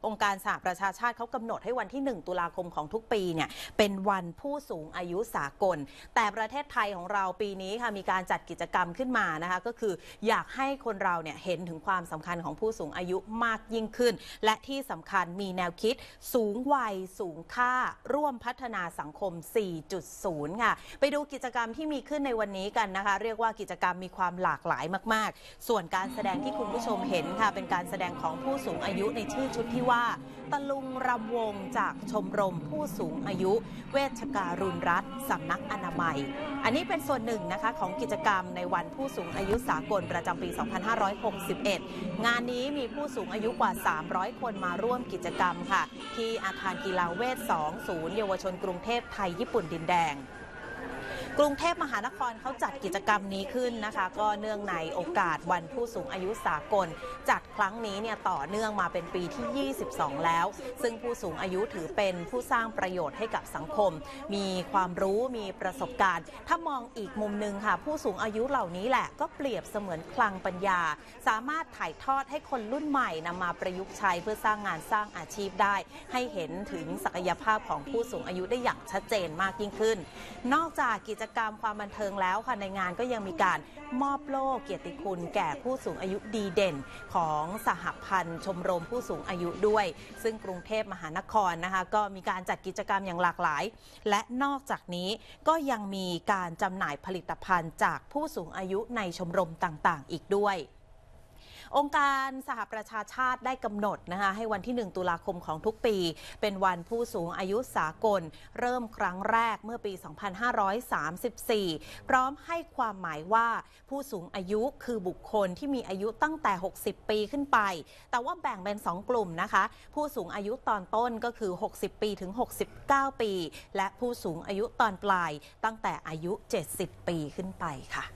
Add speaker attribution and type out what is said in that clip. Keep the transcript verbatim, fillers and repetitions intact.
Speaker 1: องค์การสหประชาชาติเขากำหนดให้วันที่หนึ่งตุลาคมของทุกปีเนี่ยเป็นวันผู้สูงอายุสากลแต่ประเทศไทยของเราปีนี้ค่ะมีการจัดกิจกรรมขึ้นมานะคะก็คืออยากให้คนเราเนี่ยเห็นถึงความสำคัญของผู้สูงอายุมากยิ่งขึ้นและที่สำคัญมีแนวคิดสูงวัยสูงค่าร่วมพัฒนาสังคม สี่จุดศูนย์ ค่ะไปดูกิจกรรมที่มีขึ้นในวันนี้กันนะคะเรียกว่ากิจกรรมมีความหลากหลายมากๆส่วนการแสดงที่คุณผู้ชมเห็นค่ะเป็นการแสดงของผู้สูงอายุในชื่อชุดที่ว่าตะลุงรำวงจากชมรมผู้สูงอายุเวชการุณรัฐสำนักอนามัยอันนี้เป็นส่วนหนึ่งนะคะของกิจกรรมในวันผู้สูงอายุสากลประจำปี สองพันห้าร้อยหกสิบเอ็ด งานนี้มีผู้สูงอายุกว่า สามร้อย คนมาร่วมกิจกรรมค่ะที่อาคารกีฬาเวท สอง ศูนย์เยาวชนกรุงเทพไทยญี่ปุ่นดินแดงกรุงเทพมหานครเขาจัดกิจกรรมนี้ขึ้นนะคะก็เนื่องในโอกาสวันผู้สูงอายุสากลจัดครั้งนี้เนี่ยต่อเนื่องมาเป็นปีที่ ยี่สิบสอง แล้วซึ่งผู้สูงอายุถือเป็นผู้สร้างประโยชน์ให้กับสังคมมีความรู้มีประสบการณ์ถ้ามองอีกมุมนึงค่ะผู้สูงอายุเหล่านี้แหละก็เปรียบเสมือนคลังปัญญาสามารถถ่ายทอดให้คนรุ่นใหม่นำมาประยุกต์ใช้เพื่อสร้างงานสร้างอาชีพได้ให้เห็นถึงศักยภาพของผู้สูงอายุได้อย่างชัดเจนมากยิ่งขึ้นนอกจากกิจกรรมความบันเทิงแล้วค่ะในงานก็ยังมีการมอบโล่เกียรติคุณแก่ผู้สูงอายุดีเด่นของสหพันธ์ชมรมผู้สูงอายุด้วยซึ่งกรุงเทพมหานครนะคะก็มีการจัดกิจกรรมอย่างหลากหลายและนอกจากนี้ก็ยังมีการจำหน่ายผลิตภัณฑ์จากผู้สูงอายุในชมรมต่างๆอีกด้วยองค์การสหประชาชาติได้กำหนดนะคะให้วันที่หนึ่งตุลาคมของทุกปีเป็นวันผู้สูงอายุสากลเริ่มครั้งแรกเมื่อปี สองพันห้าร้อยสามสิบสี่ พร้อมให้ความหมายว่าผู้สูงอายุคือบุคคลที่มีอายุตั้งแต่หกสิบปีขึ้นไปแต่ว่าแบ่งเป็นสองกลุ่มนะคะผู้สูงอายุตอนต้นก็คือหกสิบปีถึงหกสิบเก้าปีและผู้สูงอายุตอนปลายตั้งแต่อายุเจ็ดสิบปีขึ้นไปค่ะ